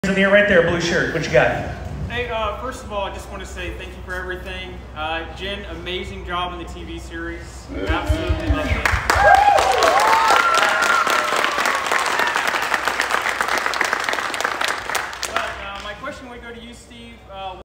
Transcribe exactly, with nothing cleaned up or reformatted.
In the air right there, blue shirt. What you got? Hey, uh, first of all, I just want to say thank you for everything. Uh, Jen, amazing job in the T V series. Absolutely loved it.